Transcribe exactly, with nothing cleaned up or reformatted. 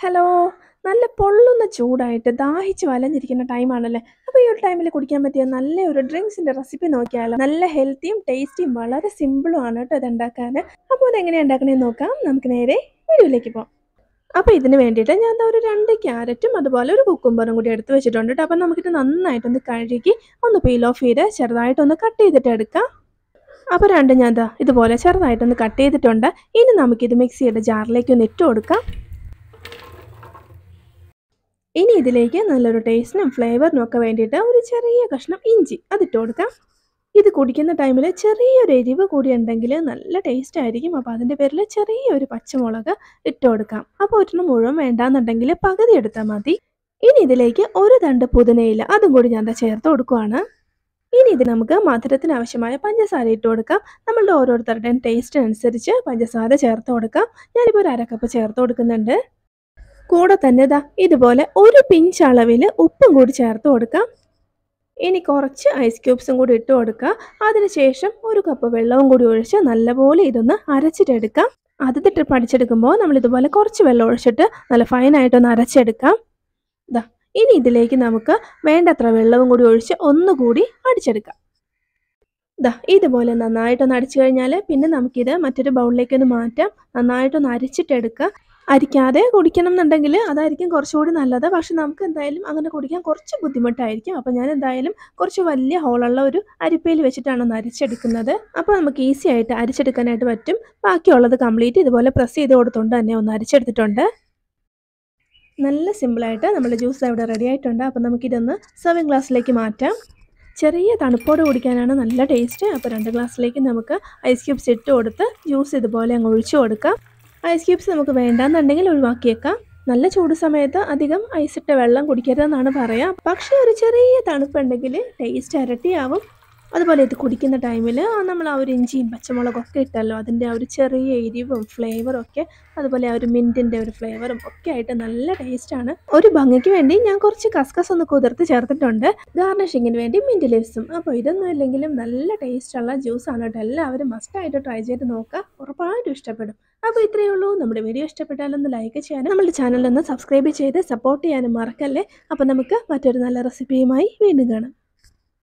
Hello. നല്ല പൊള്ളുന്ന ചൂടായിട്ട് ദാഹിച്ച് വലഞ്ഞിരിക്കുന്ന ടൈമാണല്ലേ. അപ്പോൾ ഈ ഒരു ടൈമിൽ കുടിക്കാൻ പറ്റിയ നല്ല ഒരു ഡ്രിങ്ക്സിന്റെ റെസിപ്പി നോക്കിയാലോ. നല്ല ഹെൽത്തിയും ടേസ്റ്റിയും വളരെ സിമ്പിളും ആണ് കേട്ടോ ഇതുണ്ടാക്കാൻ. അപ്പോൾ അതെങ്ങനെയാണ് ഉണ്ടാക്കണേന്ന് നോക്കാം. നമുക്ക് നേരെ വീഡിയോയിലേക്ക് പോകാം. അപ്പോൾ ഇതിന് വേണ്ടിയിട്ട് ഞാൻ ദാ ഒരു രണ്ട് ക്യാരറ്റും അതുപോലെ ഒരു കുക്കുംബറും കൂടി എടുത്ത് വെച്ചിട്ടുണ്ട് കേട്ടോ. അപ്പോൾ നമുക്കിത് നന്നായിട്ടൊന്ന് കഴുകി ഒന്ന് പീൽ ഓഫ് ചെയ്ത് ചെറുതായിട്ടൊന്ന് കട്ട് ചെയ്തിട്ട് എടുക്കാം. അപ്പോൾ രണ്ടും ഞാൻ ദാ ഇതുപോലെ ചെറുതായിട്ടൊന്ന് കട്ട് ചെയ്തിട്ടുണ്ട്. ഇനി നമുക്കിത് മിക്സിയുടെ ജാറിലേക്ക് ഒന്ന് ഇട്ട് കൊടുക്കാം. ഇനി ഇതിലേക്ക് നല്ലൊരു ടേസ്റ്റിനും ഫ്ലേവറിനും ഒക്കെ വേണ്ടിയിട്ട് ഒരു ചെറിയ കഷ്ണം ഇഞ്ചി അതിട്ട് കൊടുക്കാം. ഇത് കുടിക്കുന്ന ടൈമിൽ ചെറിയൊരു എരിവ് കൂടി ഉണ്ടെങ്കിൽ നല്ല ടേസ്റ്റ് ആയിരിക്കും. അപ്പോൾ അതിൻ്റെ പേരിൽ ചെറിയൊരു പച്ചമുളക് ഇട്ട് കൊടുക്കാം. അപ്പോൾ ഒരെണ്ണം മുഴുവൻ വേണ്ടാന്നുണ്ടെങ്കിൽ പകുതി എടുത്താൽ മതി. ഇനി ഇതിലേക്ക് ഒരു തണ്ട് പുതിനയില അതും കൂടി ഞാൻ ദാ ചേർത്ത് കൊടുക്കുവാണ്. ഇനി ഇത് നമുക്ക് മധുരത്തിന് ആവശ്യമായ പഞ്ചസാര ഇട്ട് കൊടുക്കാം. നമ്മളുടെ ഓരോരുത്തരുടെയും ടേസ്റ്റിനനുസരിച്ച് പഞ്ചസാര ചേർത്ത് കൊടുക്കാം. ഞാനിപ്പോൾ ഒരു അരക്കപ്പ് ചേർത്ത് കൊടുക്കുന്നുണ്ട്. കൂടെ തന്നെ ദാ ഇതുപോലെ ഒരു പിഞ്ച് അളവിൽ ഉപ്പും കൂടി ചേർത്ത് കൊടുക്കാം. ഇനി കുറച്ച് ഐസ് ക്യൂബ്സും കൂടി ഇട്ട് കൊടുക്കുക. അതിനുശേഷം ഒരു കപ്പ് വെള്ളവും കൂടി ഒഴിച്ച് നല്ലപോലെ ഇതൊന്ന് അരച്ചിട്ടെടുക്കാം. ആദ്യത്തെ ട്രിപ്പ് അടിച്ചെടുക്കുമ്പോൾ നമ്മൾ ഇതുപോലെ കുറച്ച് വെള്ളം ഒഴിച്ചിട്ട് നല്ല ഫൈനായിട്ടൊന്ന് അരച്ചെടുക്കാം. ദാ ഇനി ഇതിലേക്ക് നമുക്ക് വേണ്ടത്ര വെള്ളവും കൂടി ഒഴിച്ച് ഒന്നുകൂടി അടിച്ചെടുക്കാം. ദാ ഇതുപോലെ നന്നായിട്ടൊന്ന് അടിച്ചു കഴിഞ്ഞാൽ പിന്നെ നമുക്കിത് മറ്റൊരു ബൗളിലേക്കൊന്ന് മാറ്റാം. നന്നായിട്ടൊന്ന് അരിച്ചിട്ടെടുക്കുക. അരിക്കാതെ കുടിക്കണം എന്നുണ്ടെങ്കിൽ അതായിരിക്കും കുറച്ചുകൂടി നല്ലത്. പക്ഷെ നമുക്ക് എന്തായാലും അങ്ങനെ കുടിക്കാൻ കുറച്ച് ബുദ്ധിമുട്ടായിരിക്കും. അപ്പോൾ ഞാൻ എന്തായാലും കുറച്ച് വലിയ ഹോളുള്ള ഒരു അരിപ്പയിൽ വെച്ചിട്ടാണ് ഒന്ന് അരിച്ചെടുക്കുന്നത്. അപ്പോൾ നമുക്ക് ഈസി ആയിട്ട് അരിച്ചെടുക്കാനായിട്ട് പറ്റും. ബാക്കിയുള്ളത് കംപ്ലീറ്റ് ഇതുപോലെ പ്രസ് ചെയ്ത് കൊടുത്തുകൊണ്ട് തന്നെ ഒന്ന് അരിച്ചെടുത്തിട്ടുണ്ട്. നല്ല സിമ്പിളായിട്ട് നമ്മുടെ ജ്യൂസ് ഇവിടെ റെഡി ആയിട്ടുണ്ട്. അപ്പോൾ നമുക്കിതൊന്ന് സെർവിങ് ഗ്ലാസ്സിലേക്ക് മാറ്റാം. ചെറിയ തണുപ്പോടെ കുടിക്കാനാണ് നല്ല ടേസ്റ്റ്. അപ്പോൾ രണ്ട് ഗ്ലാസ്സിലേക്ക് നമുക്ക് ഐസ് ക്യൂബ്സ് ഇട്ട് കൊടുത്ത് ജ്യൂസ് ഇതുപോലെ അങ്ങ് ഒഴിച്ചു കൊടുക്കാം. ഐസ് ക്യൂബ്സ് നമുക്ക് വേണ്ടാന്നുണ്ടെങ്കിൽ ഒഴിവാക്കിയേക്കാം. നല്ല ചൂട് സമയത്ത് അധികം ഐസിട്ട വെള്ളം കുടിക്കരുതെന്നാണ് പറയുക. പക്ഷേ ഒരു ചെറിയ തണുപ്പുണ്ടെങ്കിൽ ടേസ്റ്റ് ഇരട്ടിയാവും. അതുപോലെ ഇത് കുടിക്കുന്ന ടൈമിൽ നമ്മൾ ആ ഒരു ഇഞ്ചിയും പച്ചമുളകൊക്കെ ഇട്ടല്ലോ, അതിൻ്റെ ആ ഒരു ചെറിയ എരിവും ഫ്ലേവറും ഒക്കെ, അതുപോലെ ആ ഒരു മിൻറ്റിൻ്റെ ഒരു ഫ്ലേവറും ഒക്കെ ആയിട്ട് നല്ല ടേസ്റ്റാണ്. ഒരു ഭംഗിക്ക് വേണ്ടി ഞാൻ കുറച്ച് കസ്കസ് ഒന്ന് കുതിർത്ത് ചേർത്തിട്ടുണ്ട്. ഗാർണിഷിങ്ങിന് വേണ്ടി മിൻറ്റ് ലീവ്സും. അപ്പോൾ ഇതൊന്നും ഇല്ലെങ്കിലും നല്ല ടേസ്റ്റുള്ള ജ്യൂസാണ് കേട്ടോ. എല്ലാവരും മസ്റ്റായിട്ട് ട്രൈ ചെയ്ത് നോക്കുക. ഉറപ്പായിട്ടും ഇഷ്ടപ്പെടും. അപ്പോൾ ഇത്രയേ ഉള്ളൂ. നമ്മുടെ വീഡിയോ ഇഷ്ടപ്പെട്ടാലൊന്ന് ലൈക്ക് ചെയ്യാനും നമ്മുടെ ചാനലൊന്ന് സബ്സ്ക്രൈബ് ചെയ്ത് സപ്പോർട്ട് ചെയ്യാനും മറക്കല്ലേ. അപ്പോൾ നമുക്ക് മറ്റൊരു നല്ല റെസിപ്പിയുമായി വീണ്ടും കാണാം.